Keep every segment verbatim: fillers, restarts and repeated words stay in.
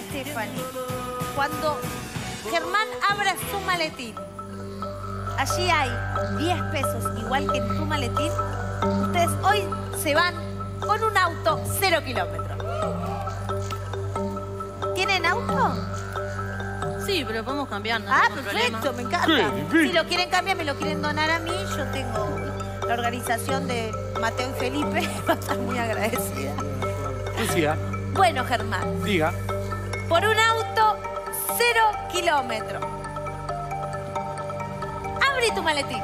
Stephanie, cuando Germán abra su maletín, allí hay diez pesos, igual que en tu maletín, ustedes hoy se van con un auto cero kilómetros. ¿Tienen auto? Sí, pero podemos cambiar, ¿no? Ah, No perfecto, problema. me encanta. Si lo quieren cambiar, me lo quieren donar a mí. Yo tengo la organización de Mateo y Felipe. Va a estar muy agradecida. Lucía, Bueno, Germán, diga. por un auto cero kilómetros. Abre tu maletín.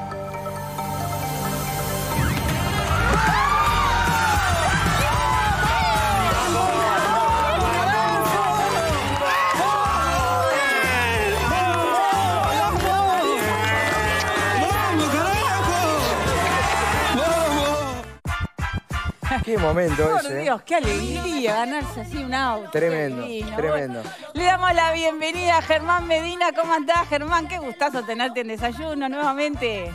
Qué momento Por ese. Dios, qué alegría ganarse así un auto. Tremendo, Qué lindo. tremendo. Bueno, le damos la bienvenida a Germán Medina. ¿Cómo andás, Germán? Qué gustazo tenerte en Desayuno nuevamente.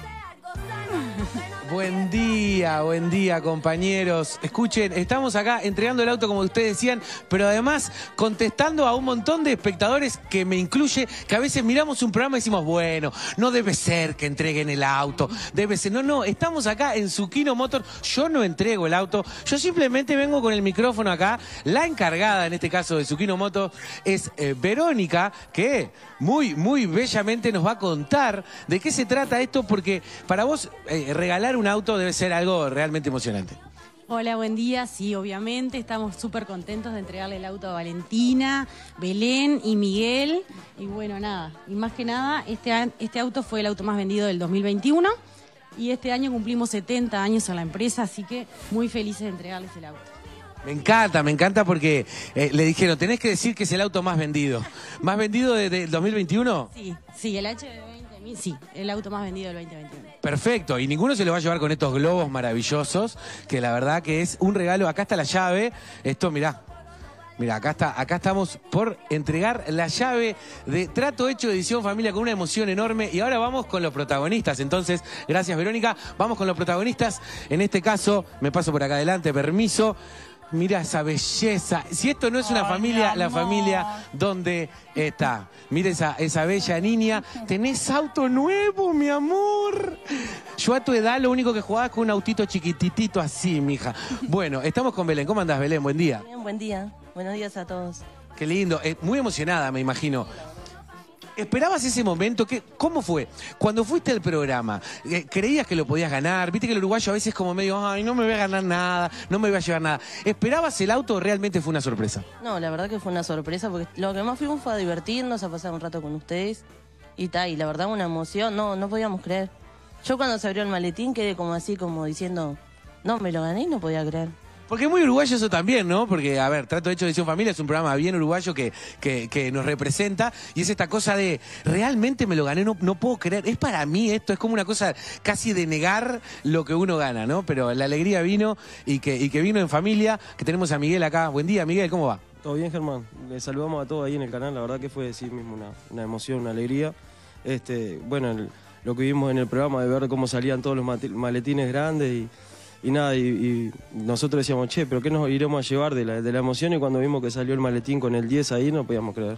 Buen día, buen día, compañeros. Escuchen, estamos acá entregando el auto, como ustedes decían, pero además contestando a un montón de espectadores, que me incluye, que a veces miramos un programa y decimos, bueno, no debe ser que entreguen el auto, debe ser... No, no, estamos acá en Zucchino Motor, yo no entrego el auto, yo simplemente vengo con el micrófono acá. La encargada, en este caso, de Zucchino Motor es eh, Verónica, que muy, muy bellamente nos va a contar de qué se trata esto, porque para vos eh, regalar un auto debe ser algo realmente emocionante. Hola, buen día. Sí, obviamente, estamos súper contentos de entregarle el auto a Valentina, Belén y Miguel. Y bueno, nada, y más que nada, este, este auto fue el auto más vendido del dos mil veintiuno y este año cumplimos setenta años en la empresa, así que muy felices de entregarles el auto. Me encanta, me encanta porque eh, le dijeron, tenés que decir que es el auto más vendido. ¿Más vendido desde de, de dos mil veintiuno? Sí, sí, el H D veinte mil, sí, el auto más vendido del veinte veintiuno. Perfecto, y ninguno se lo va a llevar con estos globos maravillosos, que la verdad que es un regalo. Acá está la llave, esto mirá, mirá, acá está, acá estamos por entregar la llave de Trato Hecho Edición Familia con una emoción enorme. Y ahora vamos con los protagonistas. Entonces, gracias Verónica, vamos con los protagonistas. En este caso, me paso por acá adelante, permiso. Mira esa belleza. Si esto no es una Ay, familia, mi la amor. familia donde está. Mira esa, esa bella niña. Tenés auto nuevo, mi amor. Yo a tu edad lo único que jugaba es con un autito chiquititito así, mija. Bueno, estamos con Belén. ¿Cómo andás, Belén? Buen día. Bien, buen día. Buenos días a todos. Qué lindo. Eh, muy emocionada, me imagino. ¿Esperabas ese momento? ¿Qué, ¿Cómo fue? Cuando fuiste al programa, eh, ¿creías que lo podías ganar? Viste que el uruguayo a veces es como medio, ay, no me voy a ganar nada, no me voy a llevar nada. ¿Esperabas el auto o realmente fue una sorpresa? No, la verdad que fue una sorpresa porque lo que más fuimos fue a divertirnos, a pasar un rato con ustedes y tal. Y la verdad una emoción, no, no podíamos creer. Yo cuando se abrió el maletín quedé como así, como diciendo, no, me lo gané y no podía creer. Porque es muy uruguayo eso también, ¿no? Porque, a ver, Trato Hecho Edición Familia es un programa bien uruguayo que, que, que nos representa y es esta cosa de, realmente me lo gané, no, no puedo creer, es para mí esto, es como una cosa casi de negar lo que uno gana, ¿no? Pero la alegría vino y que, y que vino en familia, que tenemos a Miguel acá. Buen día, Miguel, ¿cómo va? Todo bien, Germán. Les saludamos a todos ahí en el canal. La verdad que fue sí mismo una, una emoción, una alegría. Este, bueno, el- lo que vimos en el programa de ver cómo salían todos los mate- maletines grandes y, y nada, y, y nosotros decíamos, che, pero ¿qué nos iremos a llevar de la, de la emoción? Y cuando vimos que salió el maletín con el diez ahí, no podíamos creer.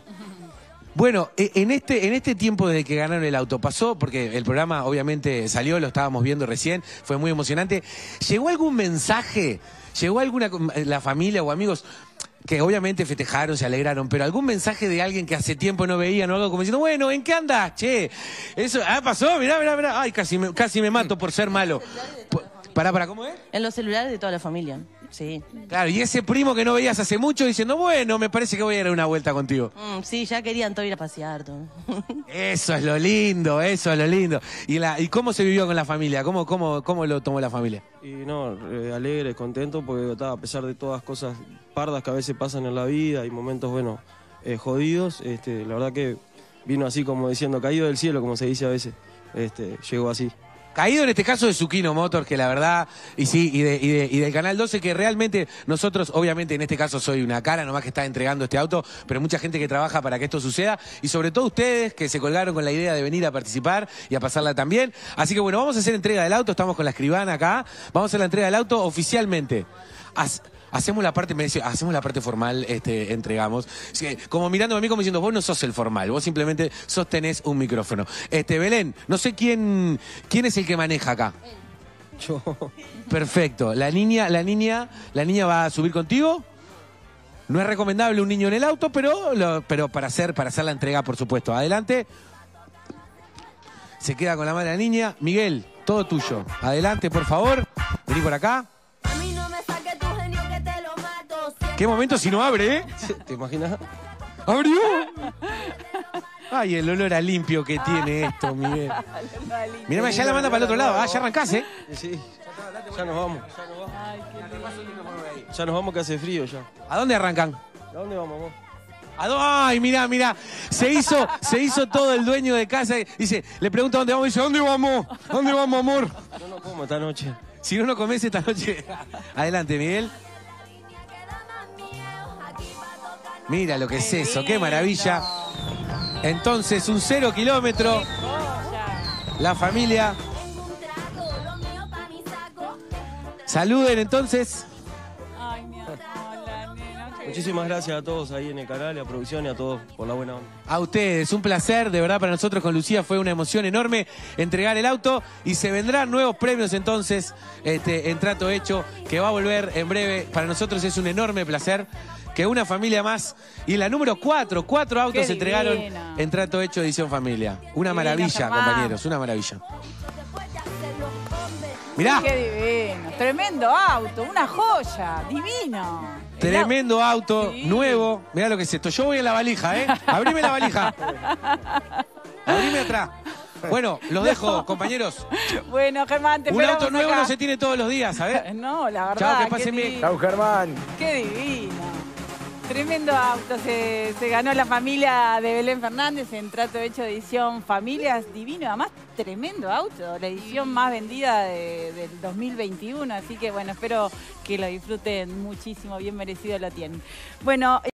Bueno, e- en este, en este tiempo desde que ganaron el auto, pasó, porque el programa obviamente salió, lo estábamos viendo recién, fue muy emocionante. ¿Llegó algún mensaje? ¿Llegó alguna, la familia o amigos que obviamente festejaron, se alegraron, pero algún mensaje de alguien que hace tiempo no veían o algo como diciendo, bueno, ¿en qué andás, che? Eso, ah, pasó, mirá, mirá, mirá. Ay, casi me, casi me mato por ser malo. Pará, pará, ¿cómo es? En los celulares de toda la familia, sí. Claro, y ese primo que no veías hace mucho diciendo, bueno, me parece que voy a ir a una vuelta contigo. Mm, sí, ya querían todo ir a pasear, todo. Eso es lo lindo, eso es lo lindo. ¿Y, la, y cómo se vivió con la familia? ¿Cómo, cómo, cómo lo tomó la familia? Y no, eh, alegre, contento, porque ta, a pesar de todas las cosas pardas que a veces pasan en la vida y momentos, bueno, eh, jodidos, este, la verdad que vino así como diciendo, caído del cielo, como se dice a veces, este, llegó así. Caído en este caso de Zucchino Motors, que la verdad, y sí, y, de, y, de, y del Canal doce, que realmente nosotros, obviamente en este caso soy una cara nomás que está entregando este auto, pero mucha gente que trabaja para que esto suceda, y sobre todo ustedes que se colgaron con la idea de venir a participar y a pasarla también. Así que bueno, vamos a hacer entrega del auto, estamos con la escribana acá, vamos a hacer la entrega del auto oficialmente. As hacemos la parte, me decía, hacemos la parte formal, este, entregamos. Sí, como mirándome a mí como diciendo, vos no sos el formal, vos simplemente sostenés un micrófono. Este, Belén, no sé quién, quién es el que maneja acá. Yo. Perfecto. La niña, la niña, la niña va a subir contigo. No es recomendable un niño en el auto, pero, lo, pero para hacer, para hacer la entrega, por supuesto. Adelante. Se queda con la madre de la niña. Miguel, todo tuyo. Adelante, por favor. Vení por acá. Qué momento si no abre, ¿eh? ¿Te imaginas? ¡Abrió! Ay, el olor a limpio que tiene esto, Miguel. Mirá, ya la manda para el otro lado. Ah, ya arrancás, ¿eh? Sí, ya nos vamos. Ya nos vamos. Ya nos vamos que hace frío ya. ¿A dónde arrancan? ¿A dónde vamos, amor? ¿A dónde? Ay, mirá, mirá. Se hizo, se hizo todo el dueño de casa. Dice, le pregunta dónde vamos y dice, ¿a dónde vamos? ¿A dónde vamos, amor? No nos como esta noche. Si no, no comes esta noche. Adelante, Miguel. Mira lo que es eso, qué maravilla. Entonces, un cero kilómetro. La familia. Saluden entonces. Muchísimas gracias a todos ahí en el canal, y a producción y a todos por la buena onda. A ustedes, un placer, de verdad para nosotros con Lucía fue una emoción enorme entregar el auto y se vendrán nuevos premios entonces este, en Trato Hecho, que va a volver en breve. Para nosotros es un enorme placer que una familia más, y la número cuatro, cuatro autos se entregaron en Trato Hecho edición familia. Una Divino, maravilla, Germán. compañeros, una maravilla. Mirá. Qué divino. Tremendo auto, una joya, divino. Tremendo auto, Sí. nuevo. Mirá lo que es esto. Yo voy en la valija, ¿eh? Abrime la valija. Abrime atrás. Bueno, los dejo, compañeros. Bueno, Germán, te Un esperamos auto nuevo acá. no se tiene todos los días, ¿sabes? No, la verdad. Chao, que qué pasen bien. divino. Chau, Germán. Qué divino. Tremendo auto. Se, se ganó la familia de Belén Fernández en Trato Hecho edición Familias. Divino. Además, tremendo auto. La edición más vendida de- del dos mil veintiuno. Así que, bueno, espero que lo disfruten muchísimo. Bien merecido lo tienen. Bueno.